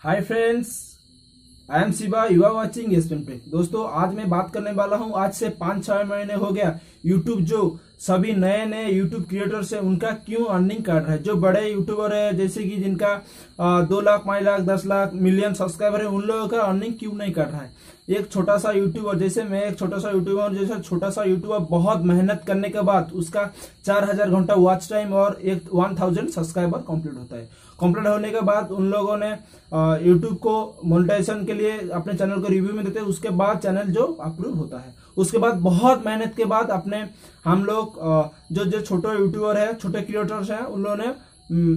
Hi friends, I am Shiva, you are watching Aspen Tech. दोस्तों, आज मैं बात करने वाला हूं, आज से 5-6 महीने हो गया यूट्यूब जो सभी नए नए यूट्यूब क्रिएटर्स है उनका क्यों अर्निंग कर रहा है। जो बड़े यूट्यूबर है जैसे कि जिनका 2 लाख 5 लाख 10 लाख मिलियन सब्सक्राइबर है, उन लोगों का अर्निंग क्यों नहीं कर रहा है। एक छोटा सा यूट्यूबर, जैसे मैं एक छोटा सा यूट्यूबर, जैसे छोटा सा यूट्यूबर बहुत मेहनत करने के बाद उसका 4000 घंटा वॉच टाइम और 1000 सब्सक्राइबर कंप्लीट होता है। कंप्लीट होने के बाद उन लोगों ने यूट्यूब को मोनेटाइजेशन के लिए अपने चैनल को रिव्यू में देते हैं। उसके बाद चैनल जो अप्रूव होता है, उसके बाद बहुत मेहनत के बाद अपने हम लोग जो छोटे यूट्यूबर है, छोटे क्रिएटर्स हैं, उन लोगों ने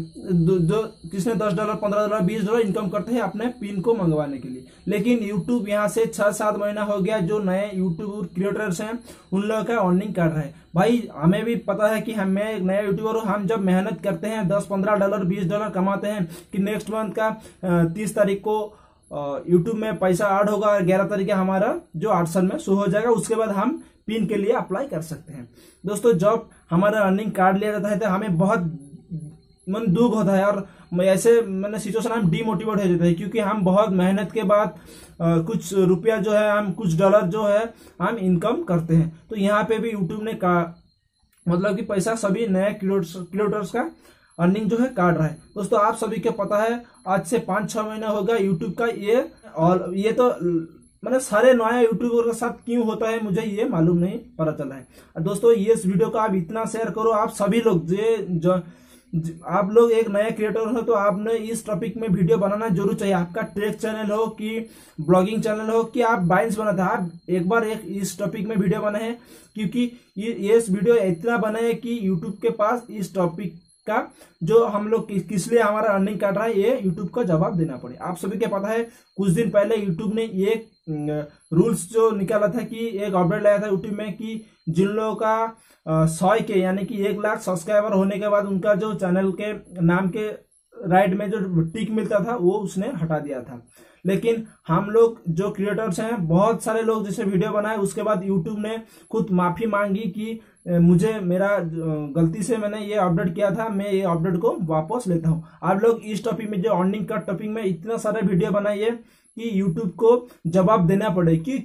जो किसने $10 $15 $20 इनकम करते हैं अपने पिन को मंगवाने के लिए। लेकिन यूट्यूब यहाँ से 6-7 महीना हो गया, जो नए यूट्यूब क्रिएटर्स हैं उन लोगों का अर्निंग कर रहे हैं। भाई, हमें भी पता है कि मैं एक नया यूट्यूबर हूँ। हम जब मेहनत करते हैं $10-15 $20 कमाते हैं कि नेक्स्ट मंथ का 30 तारीख को यूट्यूब में पैसा ऐड होगा और 11 तारीख हमारा जो AdSense में शो हो जाएगा, उसके बाद हम पिन के लिए अप्लाई कर सकते हैं। दोस्तों, जब हमारा अर्निंग कार्ड लिया जाता है तो हमें बहुत मन दुख होता है और ऐसे मैंने सिचुएशन हम डीमोटिवेट हो जाते हैं, क्योंकि हम बहुत मेहनत के बाद कुछ रुपया जो है, हम कुछ डॉलर जो है हम इनकम करते हैं। तो यहाँ पे भी यूट्यूब ने मतलब कि पैसा सभी नए क्रिएटर्स का अर्निंग जो है काट रहा है। दोस्तों, आप सभी को पता है आज से 5-6 महीना होगा यूट्यूब का ये, और ये तो मैंने सारे नया यूट्यूबर के साथ क्यों होता है मुझे ये मालूम नहीं पता चला है। दोस्तों, ये इस वीडियो को आप इतना शेयर करो, आप सभी लोग आप लोग एक नया क्रिएटर हो तो आपने इस टॉपिक में वीडियो बनाना जरूर चाहिए। आपका ट्रेक चैनल हो कि ब्लॉगिंग चैनल हो कि आप बाइंस बनाते हैं, आप एक बार इस टॉपिक में वीडियो बनाए, क्योंकि ये इस वीडियो इतना बना है कि यूट्यूब के पास इस टॉपिक का जो हम लोग किस लिए हमारा अर्निंग कर रहा है, ये यूट्यूब को जवाब देना पड़े। आप सभी को पता है कुछ दिन पहले यूट्यूब ने ये रूल्स जो निकाला था कि एक अपडेट लाया था यूट्यूब में कि जिन लोगों का 100 के यानी कि 1 लाख सब्सक्राइबर होने के बाद उनका जो चैनल के नाम के राइट में जो टिक मिलता था वो उसने हटा दिया था। लेकिन हम लोग जो क्रिएटर्स हैं, बहुत सारे लोग जैसे वीडियो बनाए, उसके बाद यूट्यूब ने खुद माफी मांगी कि मुझे मेरा गलती से मैंने ये अपडेट किया था, मैं ये अपडेट को वापस लेता हूं। आप लोग इस टॉपिक में, जो अर्निंग का टॉपिक में इतना सारा वीडियो बनाइए कि यूट्यूब को जवाब देना पड़े कि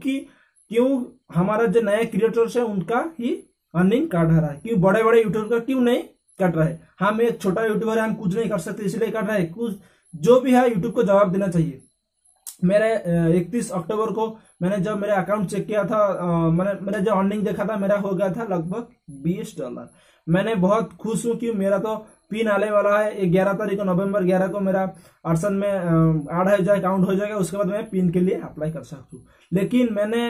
क्यों हमारा जो नए क्रिएटर्स है उनका ही अर्निंग काट रहा है, क्यों बड़े बड़े यूट्यूबर का क्यों नहीं कट रहा है। हम एक छोटा यूट्यूबर है, हम कुछ नहीं कर सकते इसलिए कट रहा है। कुछ जो भी है यूट्यूब को जवाब देना चाहिए। मेरे 31 अक्टूबर को मैंने जब मेरा अकाउंट चेक किया था, मैंने जो अर्निंग देखा था, मेरा हो गया था लगभग $20। मैंने बहुत खुश हूं कि मेरा तो पिन आने वाला है 11 तारीख को, नवंबर 11 को मेरा AdSense में ऐड हो जाए, काउंट हो जाएगा। उसके बाद मैं पिन के लिए अप्लाई कर सकता हूँ। लेकिन मैंने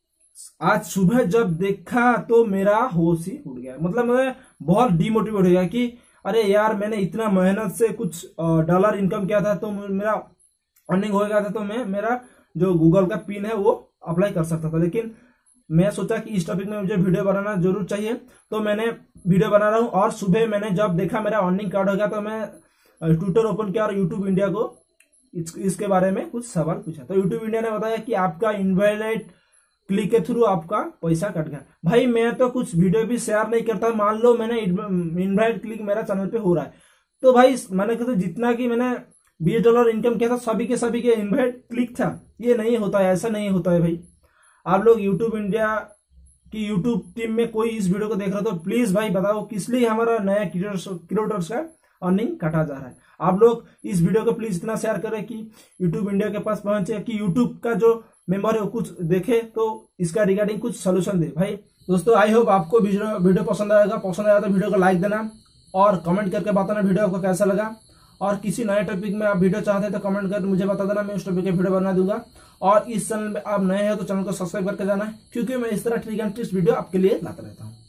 आज सुबह जब देखा तो मेरा होश ही उड़ गया। मतलब मैं बहुत डिमोटिवेट हो गया कि अरे यार, मैंने इतना मेहनत से कुछ डॉलर इनकम किया था तो मेरा अर्निंग हो गया था, तो मैं मेरा जो गूगल का पिन है वो अप्लाई कर सकता था। लेकिन मैं सोचा कि इस टॉपिक में मुझे वीडियो बनाना जरूर चाहिए, तो मैंने वीडियो बना रहा हूँ। और सुबह मैंने जब देखा मेरा अर्निंग कार्ड हो गया तो मैं ट्विटर ओपन किया और यूट्यूब इंडिया को इसके बारे में कुछ सवाल पूछा। तो यूट्यूब इंडिया ने बताया कि आपका इनवैलिड क्लिक के थ्रू आपका पैसा कट गया। भाई, मैं तो कुछ वीडियो भी शेयर नहीं करता, मान लो मैंने इनवैलिड क्लिक मेरा चैनल पे हो रहा है, तो भाई मैंने कहता जितना कि मैंने $20 इनकम किया था सभी के इनवैलिड क्लिक था। ये नहीं होता है, ऐसा नहीं होता है भाई। आप लोग यूट्यूब इंडिया की यूट्यूब टीम में कोई इस वीडियो को देख रहे हो तो प्लीज भाई बताओ किस लिए हमारा नया क्रिएटर्स का अर्निंग काटा जा रहा है। आप लोग इस वीडियो को प्लीज इतना शेयर करें कि यूट्यूब इंडिया के पास पहुंचे, कि यूट्यूब का जो मेंबर है वो कुछ देखे तो इसका रिगार्डिंग कुछ सोल्यूशन दे। भाई दोस्तों, आई होप आपको वीडियो पसंद आएगा। पसंद आया तो वीडियो को लाइक देना और कमेंट करके बताना वीडियो आपको कैसा लगा। और किसी नए टॉपिक में आप वीडियो चाहते हैं तो कमेंट करके मुझे बता देना, मैं उस टॉपिक के वीडियो बना दूंगा। और इस चैनल में आप नए हैं तो चैनल को सब्सक्राइब करके जाना है, क्योंकि मैं इस तरह ट्रिक एंड ट्रिक्स वीडियो आपके लिए लाता रहता हूँ।